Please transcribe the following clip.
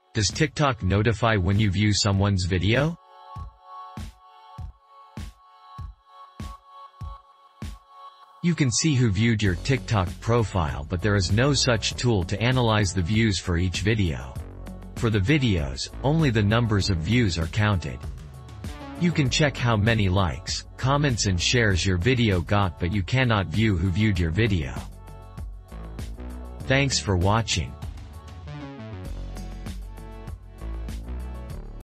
Does TikTok notify when you view someone's video? You can see who viewed your TikTok profile, but there is no such tool to analyze the views for each video. For the videos, only the numbers of views are counted. You can check how many likes, comments and shares your video got, but you cannot view who viewed your video. Thanks for watching.